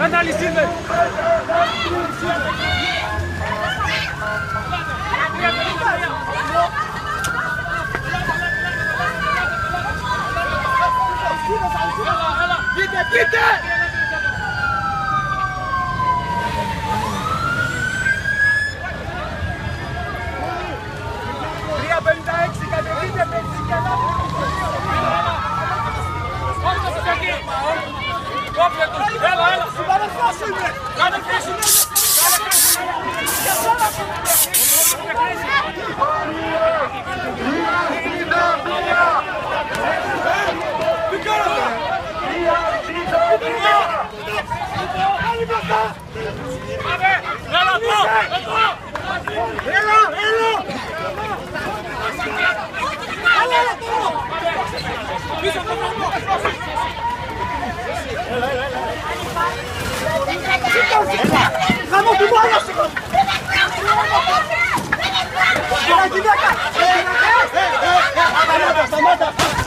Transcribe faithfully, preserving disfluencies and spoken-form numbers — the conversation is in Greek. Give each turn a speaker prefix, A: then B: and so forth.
A: Canali Silver! Πείτε, πείτε! τρία πενήντα έξι, κατεβείτε πέντε και ένα. Έλα, έλα! Κάνε φάση είναι! Κάνε φάση είναι! Τι κάνετε! Έλα, εδώ! Έλα, έλα! Έλα, έλα, τώρα! Πίσω το πράγμα! Έλα, έλα, έλα! Χαμός του μόνος!